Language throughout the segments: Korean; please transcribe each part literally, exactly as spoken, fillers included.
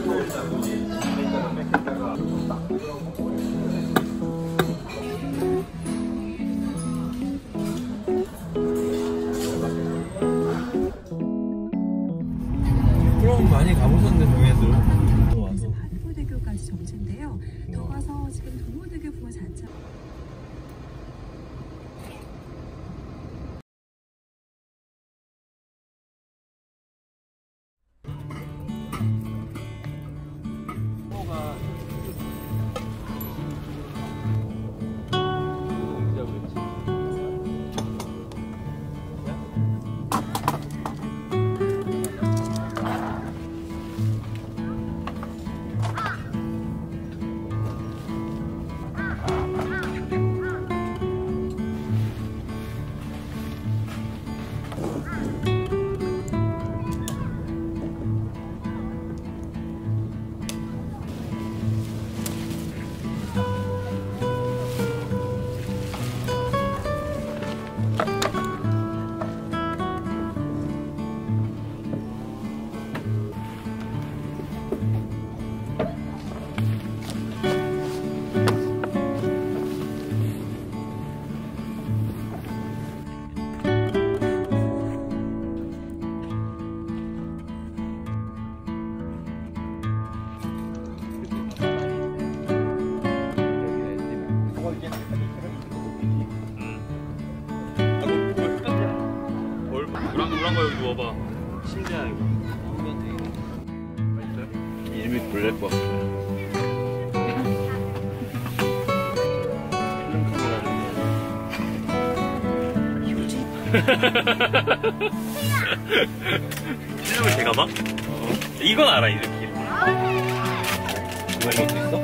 그럼 많이 가보셨는데 동해도 와서 반포대교까지 정체인데요. 더 가서 지금 동호대교 부근 자체. 노란 거 여기 누워봐. 침대야 이거. 맛있어요? 이름이 블랙버스. 필름을 제가 봐? 어. 이건 알아 이 느낌. 이거 이것도 있어?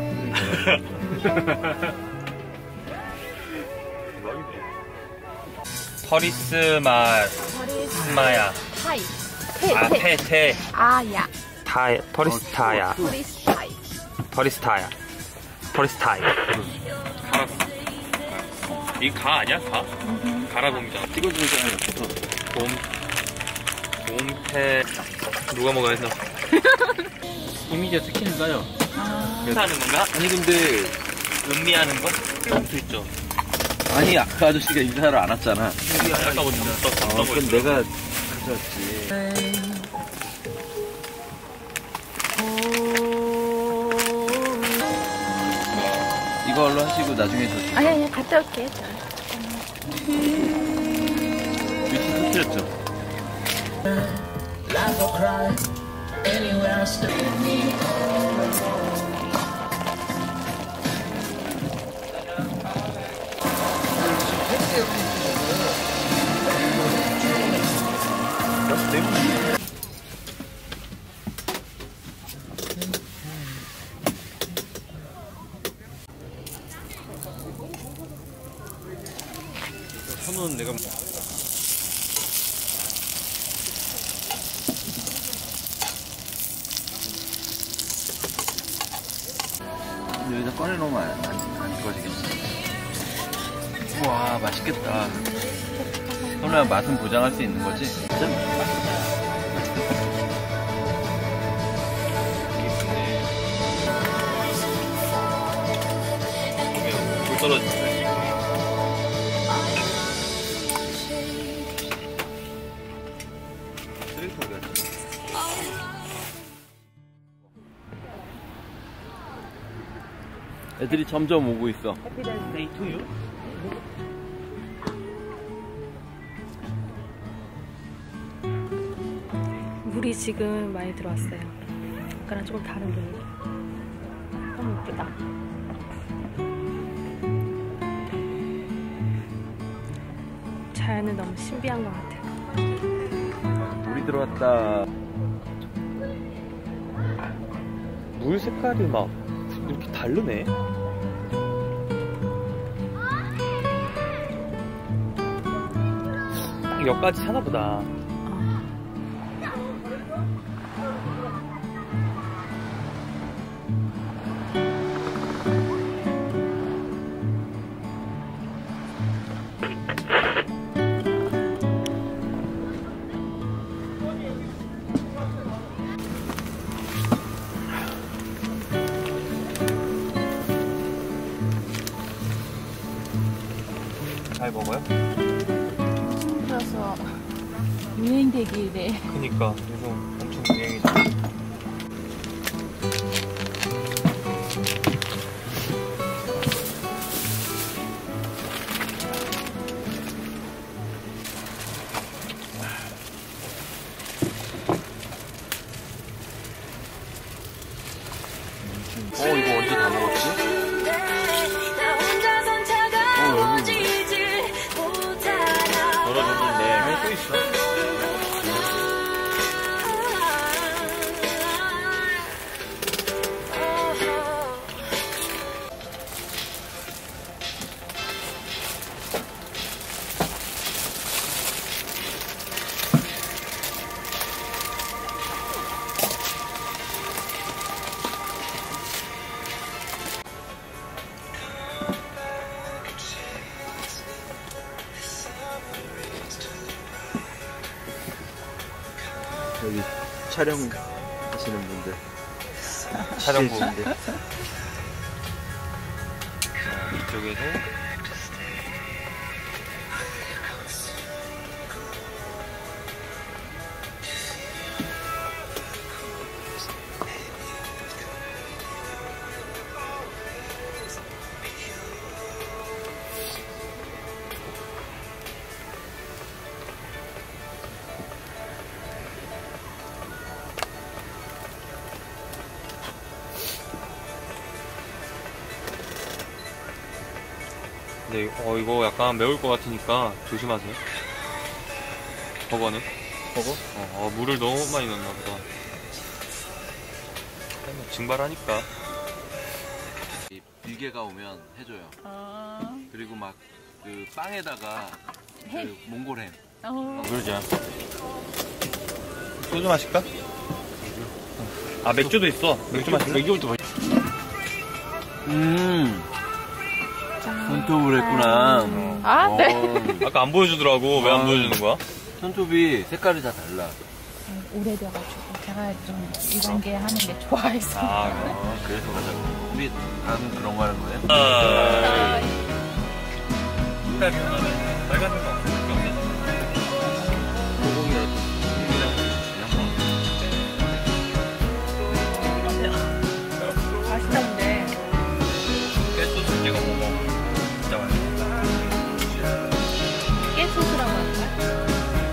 퍼리스 마 스마야. 타이. 아 페테. 아야. 타이 퍼리스타야. 프리스타일. 퍼리스타야. 퍼리스타이. 가라. 이 가 아니야? 가? 가라봉이잖아. 찍어주잖아요. 봄. 봄패. 누가 먹어야 했나? 이미지가 스킨을 써요. 아. 하는 건가? 아니 근데 음미하는 거? 할수 있죠. 아니 아까 아저씨가 인사를 안 왔잖아. 아까 보니까 어, 그럼 내가 가져왔지. 이걸로 하시고 나중에 더. 아니 아니 갔다 올게. 위치 터뜨렸죠? 천원 내가 여기다 꺼내놓으면 안, 안, 안 꺼지겠지. 우와 맛있겠다. 소나 맛은 보장할 수 있는 거지? 진짜? 물 떨어진다. 애들이 점점 오고 있어. Day to you? 물이 지금 많이 들어왔어요. 아까랑 조금 다른 분위기. 너무 예쁘다. 자연은 너무 신비한 것 같아요. 물이 들어왔다. 물 색깔이 막 이렇게 다르네. 딱 여기까지 차나보다. 잘 먹어요? 그래서 유행되길래. 그니까 요즘 엄청 유행이죠. 어 이거 언제 다 먹었지? 덜어졌는데 왜 또 있어? 여기 촬영하시는 분들. 촬영부. 네. 자, 이쪽에서 네, 어, 이거 약간 매울 것 같으니까 조심하세요. 버거는? 버거? 어, 어, 물을 너무 많이 넣나 보다. 뭐 증발하니까. 이 빌개가 오면 해줘요. 아. 그리고 막 그 빵에다가 햄. 그 몽골햄. 어. 그러자. 소주 마실까? 아, 맥주도 있어. 맥주 마실래? 맥주부터 마실래? 음. 손톱을 했구나. 아, 네. 어, 아까 안 보여주더라고. 왜 안 아. 보여주는 거야? 손톱이 색깔이 다 달라. 오래돼가지고 제가 좀 이런 게 하는 게 좋아해서. 아, 어, 그래서 가자고. 우리 다음 그런 거 하는 거예요? 아. 색깔 변하네. 빨간색 거 없으니까. 소고기라도 맛있는데. 깨소스 찍어 먹어. 진짜 맛있어. 깨소스라고 할까요?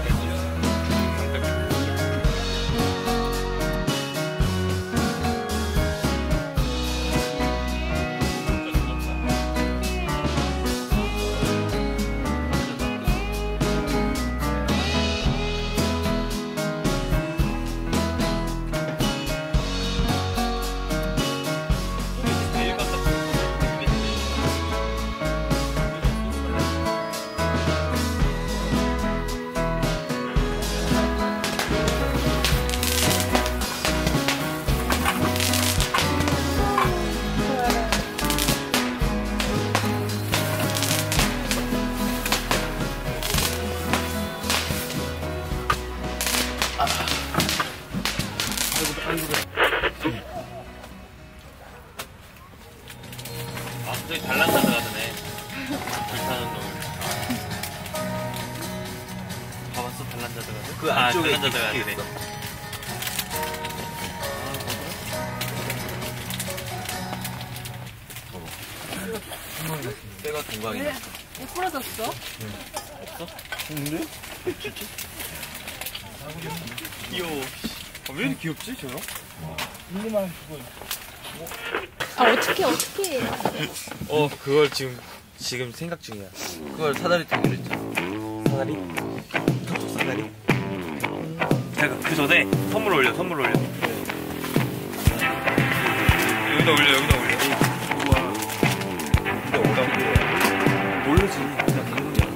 아, 저기 잘난다 들어가네. 불타는 놈. 봐봤어? 잘난다 들어가네? 그 안쪽에 아, 잘난다 깊숙이 들어가네. 있어. 때가 동강이네. 왜 부러졌어? 근데? 귀여워. 아, 왜 이렇게 귀엽지, 저거? 아, 어떻게, 어떻게. 어, 그걸 지금, 지금 생각 중이야. 그걸 사다리 타기로 했잖아. 사다리? 사다리? 잠깐, 그 전에 선물 올려, 선물 올려. 여기다 올려, 여기다 올려. 근데 어디다 모르지. 그냥 당근이야.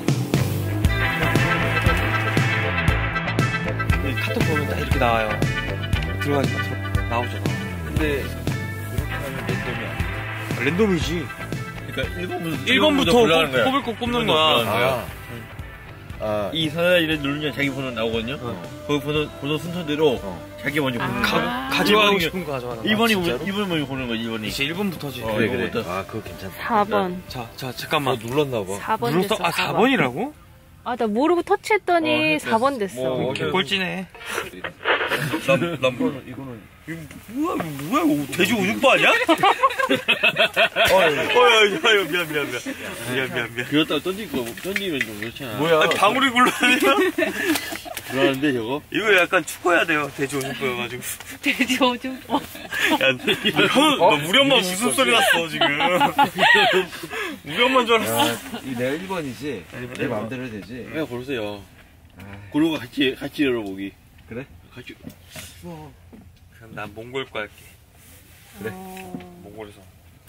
이 카톡 보면 딱 이렇게 나와요. 들어가니까 나오죠, 나와. 근데 이렇게 하면 랜덤이 아니야. 랜덤이지. 그러니까 일 번부터 일 번부터 뽑을 거 꼽는 거야. 아, 아, 이 사다리를 누르면 자기 번호 나오거든요. 어. 그 번호 번호 순서대로 어. 자기 먼저 고르는 아. 거예요. 가, 가져가고 일 번이- 싶은 거 가져가는 거. 일 번이 진짜로? 일 번 먼저 고르는 거지. 일 번이. 이제 일 번부터지. 어, 그래 이거부터. 그래. 아 그거 괜찮다. 사 번. 자, 자, 어, 잠깐만. 눌렀나봐. 사 번 눌렀어? 됐어. 아, 사 번이라고? 아, 나 모르고 터치했더니 어, 했어, 사 번 됐어. 뭐, 개꼴찌네. 남 남번 이거는 뭐야, 뭐야, 이거 돼지 우육바 아니야? 어, 야, 야, 야, 미안, 미안, 미안. 미안, 미안, 미안. 그렇다고 던질 거 던지면 좀 그렇잖아. 뭐야? 아니, 방울이 굴러다녀? 그러는데 저거. 이거 약간 축구해야 돼요. 돼지 우육바여가지고. 돼지 오줌. 어. 야, 형, 너 우리 엄마 무슨 소리 났어, 지금. 우리 엄마인 줄 알았어. 야, 이 내가 일 번이지? 내 맘대로 해도 되지? 내가 고르세요. 고르고 같이 같이 열어보기. 그래? 같이. 그럼 난 몽골 거 할게. 그래. 몽골에서.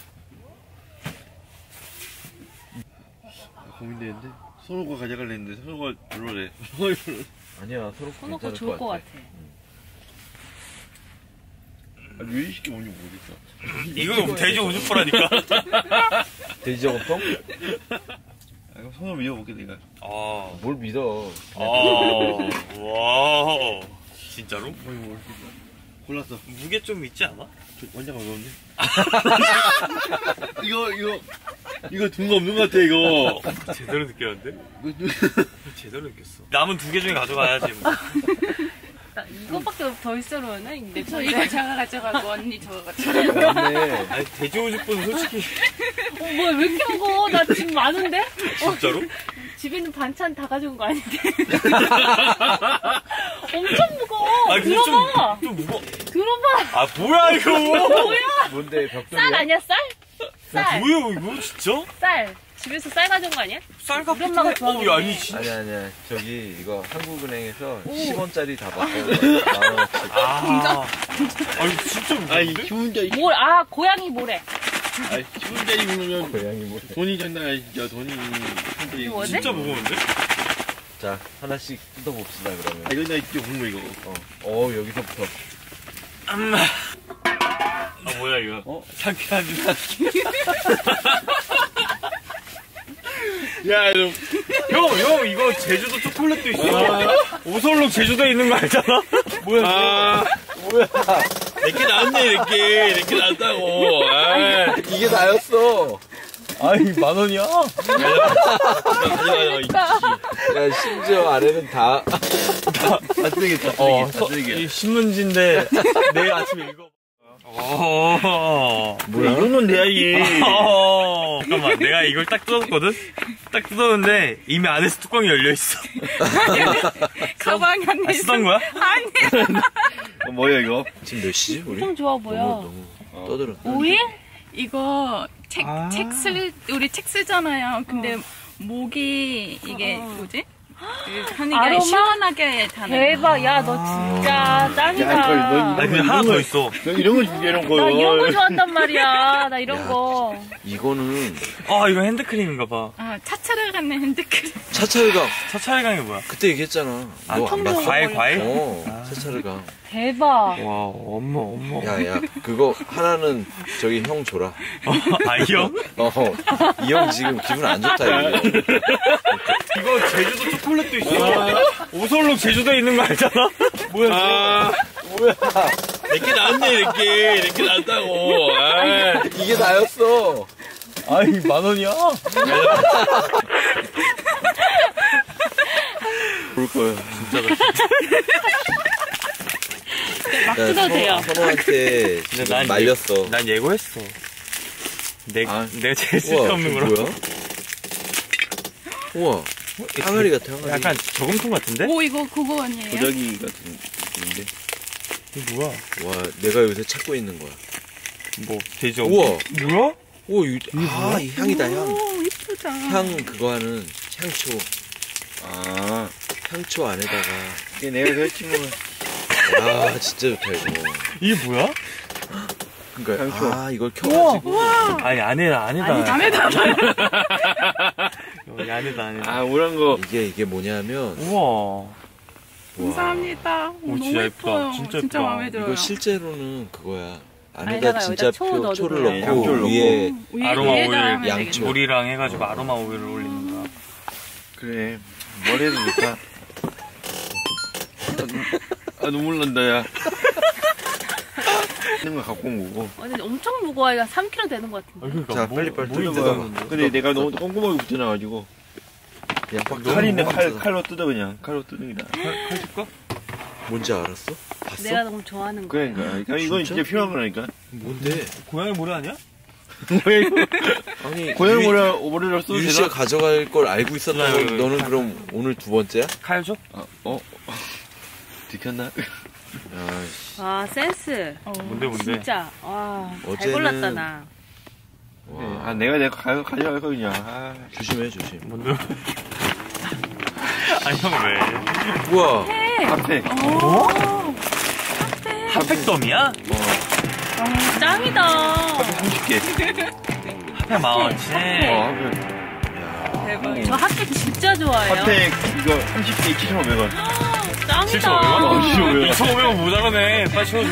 아, 고민되는데 서로가 가져갈래 했는데 서로가 별로래. 아니야, 서로 손놓고 괜찮을 좋을 것 같아. 아, 유리시키 뭔지 모르겠어. 이거 돼지 우육바라니까. 돼지 저금통? 아, 이거 손을 밀어볼게 내가. 아, 뭘 믿어. 아, 와. 진짜로? 뭐 이거 골랐어. 무게 좀 있지 않아? 저 완전 가벼운데. 이거 이거 이거 둔 거 없는 것 같아 이거. 제대로 느꼈는데? 이거 제대로 느꼈어. 남은 두 개 중에 가져가야지. 뭐. 나 이거밖에 더 있으려나? 내 저 이거 제가 가져가고 언니 저거 가져가고. 맞네. 아니, 돼지 우육바는 솔직히. 어, 뭐야, 왜 이렇게 먹어? 나 지금 많은데? 진짜로? 집에 있는 반찬 다 가져온 거 아닌데? 엄청 무거워. 아, 근데 들어봐. 좀, 좀 무거워. 들어봐. 아, 뭐야, 이거? 뭐야? 뭔데, 쌀 벽돌이야? 아니야, 쌀? 쌀. 뭐야, 이거 진짜? 쌀. 집에서 쌀 가져온 거 아니야? 쌀 우리 같은 엄마가 거. 좋아하겠네. 어, 아니, 진짜. 아니야, 아니야. 저기, 이거 한국은행에서 십 원짜리 다 바꿔. 만 원어치. 아, 아니, 진짜 아니 무거운데? 기분자 이 뭘, 아, 고양이 모래. 아니 기분자 입으면 고양이 뭐. 돈이 장난 아니 진짜 돈이. 진짜 이거 뭐지? 진짜 무거운데? 자, 하나씩 뜯어봅시다, 그러면. 아, 이거 나 이거 먹는 거 이거. 어, 어 여기서부터. 엄마. 아, 뭐야, 이거. 어? 상쾌한 유산. 야, 너 형, 형, 이거 제주도 초콜릿도 있어. 오설록 제주도에 있는 거 알잖아? 뭐야? 아, 뭐야? 내게 나왔네 내게 내게 나왔다고. 아, 이게 나였어. 아이, 만 원이야? 가져가요. 야, 심지어 아래는 다. 다 쓰겠다. 어, 다 서, 쓰게. 이 신문지인데 내일 아침에 읽어. 어. 뭐야? 이거는 내야 이게. 어. 잠깐만, 내가 이걸 딱 뜯었거든? 딱 뜯었는데 이미 안에서 뚜껑이 열려 있어. 가방이 안에 아, 쓰던 거야? 아니야. 어, 뭐야 이거? 지금 몇 시지, 우리? 엄청 좋아 보여. 너무, 너무 떠들어. 오일? 이거 책, 아. 책 쓸, 우리 책 쓰잖아요. 근데 목이 이게 뭐지? 그 하니까 아로마? 시원하게 자는. 대박. 야, 너 진짜 짱이다. 야, 거의 너 아니, 근데 하나 더 있어. 너 이런 거 준비해놓은 거야. 나 이런 거 좋아한단 말이야. 나 이런 야, 거. 이거는 아, 이거 핸드크림인가 봐. 아, 차차를 갖는 핸드크림. 차차르강. 차차일강이 뭐야? 그때 얘기했잖아. 아, 너 안 봤어? 과일, 과일? 어, 차차르강. 대박. 와, 엄마, 엄마. 야, 야, 그거 하나는 저기 형 줘라. 어, 아, 이 형? 어, 이 형 지금 기분 안 좋다, 이거. 이거 제주도 초콜릿도 있어. 오설록 제주도에 있는 거 알잖아? 뭐야, 아, 뭐야. 내게 나왔네 내게 내게 나왔다고. 아, 이게 나였어. 아이, 만 원이야? 볼 거야. 막 뜯어도 돼요. 선호한테 근데 지금 난 말렸어. 난 예고했어. 내, 아, 내가 제일 우와, 쓸데없는 그거 거라. 뭐야? 우와, 항아리 같아, 항아리. 약간 저금통 같은데? 오, 이거 그거 아니에요? 도자기 같은 건데. 이거 뭐야? 와, 내가 요새 찾고 있는 거야. 뭐, 돼지 우와. 뭐야? 오, 이, 아, 이 향이다, 향. 오, 이쁘다. 향 그거 하는 향초. 아, 향초 안에다가. 이게 내가 설치면 아, 진짜 좋다, 이거. 이게 뭐야? 그러니까, 향초. 아, 이걸 켜가지고. 아니, 안에다, 안에다. 안에다. 여기 안에다, 안에다. 아, 우란 거. 이게, 이게 뭐냐면. 우와. 감사합니다. 오, 오, 너무 진짜 예쁘다. 예뻐요. 진짜 진짜 예쁘다. 마음에 들어요. 이거 실제로는 그거야. 안에다 안에다가 진짜 여기다 초 표, 넣어도 초를 돼요. 넣고 양초를 위에 위에- 아로마 위에다 오일, 하면 양초. 되겠네. 물이랑 해가지고 아로마 오일을 올리는 거야. 그래. 뭘 해도 좋다. 아, 눈물 난다, 야. 있는 거 갖고 온 거고. 어, 근데 엄청 무거워요. 삼 킬로그램 되는 것 같은데. 아, 그러니까 자, 뭐, 빨리 빨리 뭐 뜯어봐. 있는데? 근데 내가 너무 꼼꼼하게 붙여놔가지고. 그냥 꽉 칼 있네, 칼, 뜯어. 칼로 뜯어, 그냥. 칼로 뜯는 게 나아. 칼, 칼 줄까? 뭔지 알았어? 봤어? 내가 너무 좋아하는 거. 그러니까. 그러니까 이건 진짜 필요한 거라니까. 뭔데? 고양이 모래 아니야? 아니 고양이 유이- 모래, 모래를 써도 유희 씨가 되나? 가져갈 걸 알고 있었던 나 건 여기 너는 그럼 오늘 두 번째야? 칼 줘? 어, 어? 들켰나? 아이씨. 와, 센스. 뭔데, 뭔데? 진짜. 와, 잘 어제는- 골랐다, 나. 네, 아, 내가 내가 가, 가져갈 거 그냥. 아. 조심해 조심. 뭔데? 아니, 형 왜? 우와. 핫팩. 오. 핫팩덤이야? 어, 짱이다. 삼십 개. 핫팩 만 원치. 어, 핫팩. 대박. 저 핫팩 진짜 좋아해요. 핫팩 이거 삼십 개 이천오백 원. 짱이다. 칠천오백 원? 어, 칠천오백 원. 이천오백 원 모자라네. 빨리 채워줘.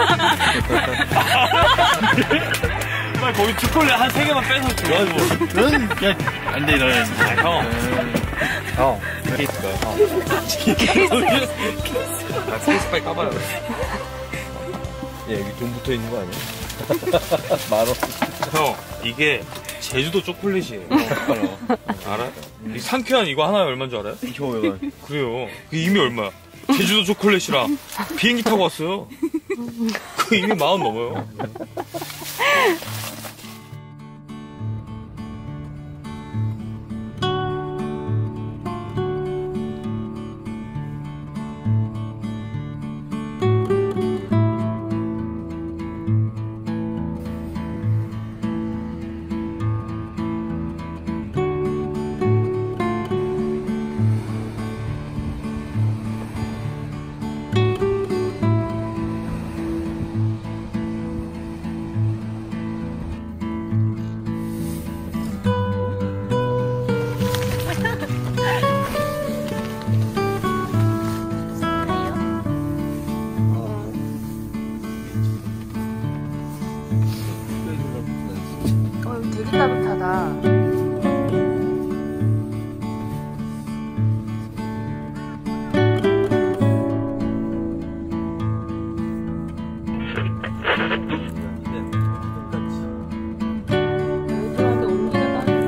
빨리 거기 초콜릿 한 세 개만 빼서 줘. 넌 그냥 안 돼, 너는. 아, 형. 형. 여기 있을 거야, 형. 아, 스페이스 빨리 까봐요. 야, 여기 돈 붙어 있는 거 아니야? 만 원. 형, 이게 제주도 초콜릿이에요. 알아? 이 상쾌한 이거 하나에 얼마인 줄 알아요? 이천오백 원. 그래요. 그 이미 얼마야? 제주도 초콜릿이랑 비행기 타고 왔어요. 그 이미 만 원 넘어요. 어, 여기 되게 따뜻하다. 여기 들어왔는데 온기가 따뜻해.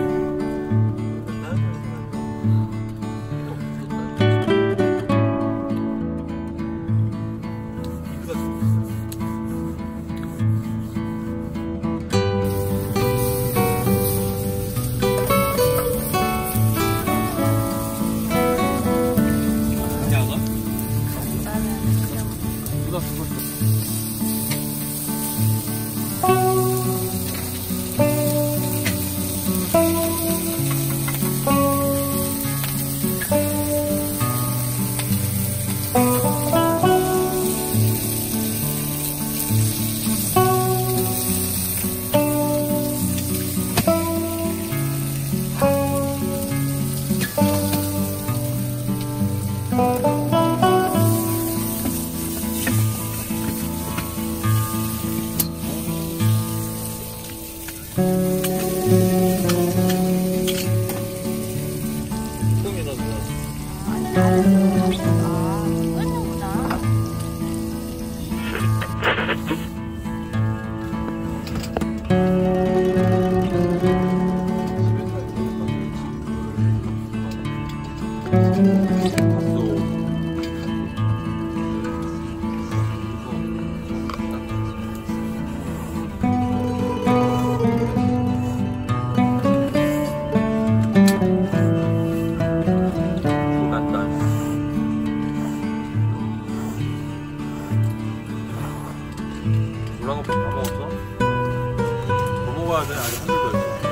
노란 거다 먹었어? 더 먹어야 돼? 아직 한입 더 있어.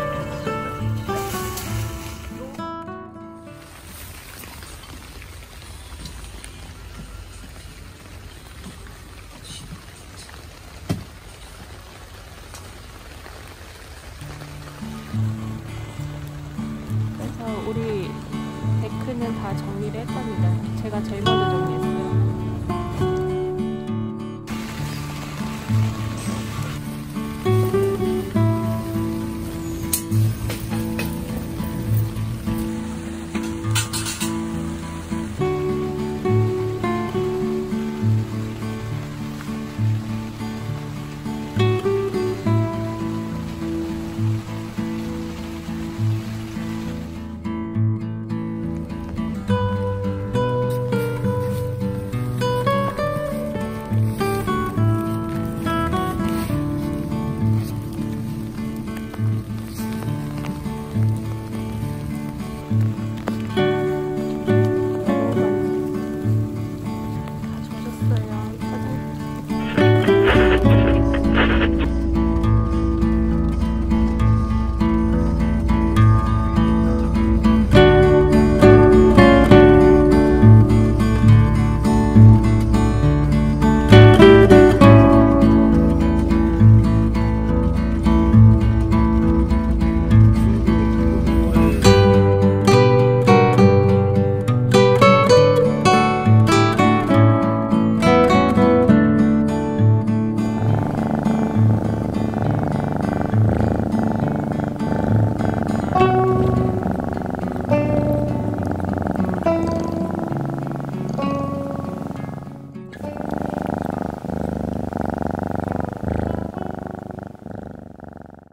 그래서 우리 데크는 다 정리를 했답니다. 제가 제일 먼저 정리했어요.